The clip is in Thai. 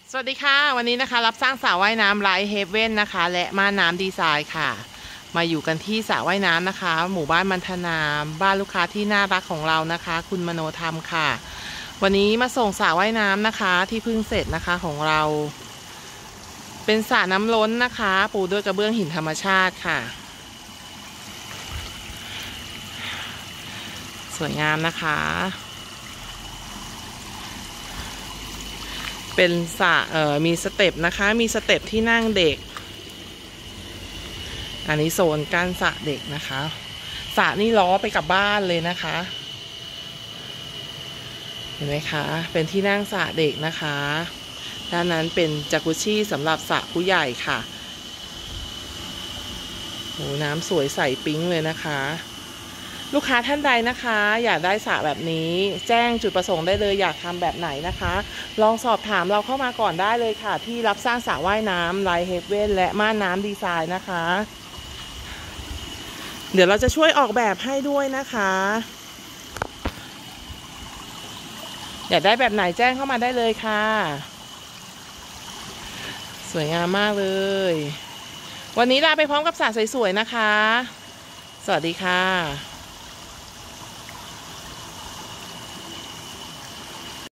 สวัสดีค่ะวันนี้นะคะรับสร้างสระว่ายน้ำไลท์เฮเว่นนะคะและม่านน้ำดีไซน์ค่ะมาอยู่กันที่สระว่ายน้ำนะคะหมู่บ้านมันธนาบ้านลูกค้าที่น่ารักของเรานะคะคุณมโนธรรมค่ะวันนี้มาส่งสระว่ายน้ำนะคะที่เพิ่งเสร็จนะคะของเราเป็นสระน้ำล้นนะคะปูด้วยกระเบื้องหินธรรมชาติค่ะสวยงามนะคะเป็นสระมีสเต็ปนะคะมีสเต็ปที่นั่งเด็กอันนี้โซนการสระเด็กนะคะสระนี่ล้อไปกับบ้านเลยนะคะเห็นไหมคะเป็นที่นั่งสระเด็กนะคะด้านนั้นเป็นจากุชชี่สำหรับสระผู้ใหญ่ค่ะโหน้ำสวยใสปิ๊งเลยนะคะลูกค้าท่านใดนะคะอยากได้สระแบบนี้แจ้งจุดประสงค์ได้เลยอยากทำแบบไหนนะคะลองสอบถามเราเข้ามาก่อนได้เลยค่ะที่รับสร้างสระว่ายน้ำไลท์เฮเว่นและม่านน้ำดีไซน์นะคะเดี๋ยวเราจะช่วยออกแบบให้ด้วยนะคะอยากได้แบบไหนแจ้งเข้ามาได้เลยค่ะสวยงามมากเลยวันนี้ลาไปพร้อมกับสระสวยๆนะคะสวัสดีค่ะ